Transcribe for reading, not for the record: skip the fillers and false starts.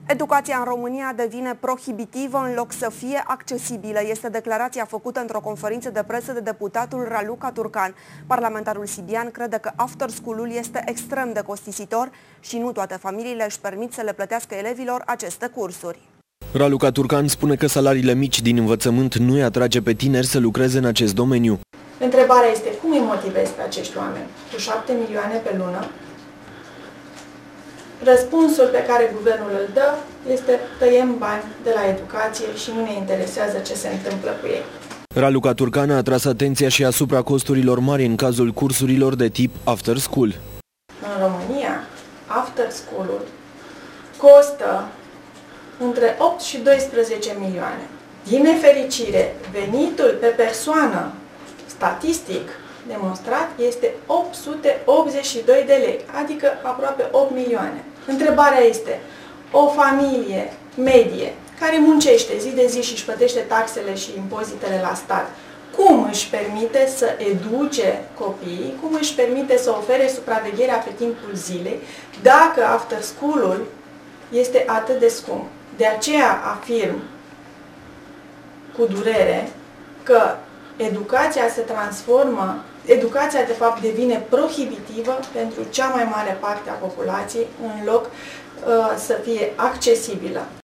Educația în România devine prohibitivă în loc să fie accesibilă. Este declarația făcută într-o conferință de presă de deputatul Raluca Turcan. Parlamentarul sibian crede că after school-ul este extrem de costisitor și nu toate familiile își permit să le plătească elevilor aceste cursuri. Raluca Turcan spune că salariile mici din învățământ nu îi atrage pe tineri să lucreze în acest domeniu. Întrebarea este cum îi motivezi pe acești oameni? Cu 7 milioane pe lună? Răspunsul pe care guvernul îl dă este tăiem bani de la educație și nu ne interesează ce se întâmplă cu ei. Raluca Turcan a atras atenția și asupra costurilor mari în cazul cursurilor de tip after school. În România, after school-ul costă între 8 și 12 milioane. Din nefericire, venitul pe persoană, statistic demonstrat, este 882 de lei, adică aproape 8 milioane. Întrebarea este, o familie medie care muncește zi de zi și își plătește taxele și impozitele la stat, cum își permite să educe copiii, cum își permite să ofere supravegherea pe timpul zilei, dacă after school-ul este atât de scump? De aceea afirm cu durere că educația de fapt devine prohibitivă pentru cea mai mare parte a populației în loc să fie accesibilă.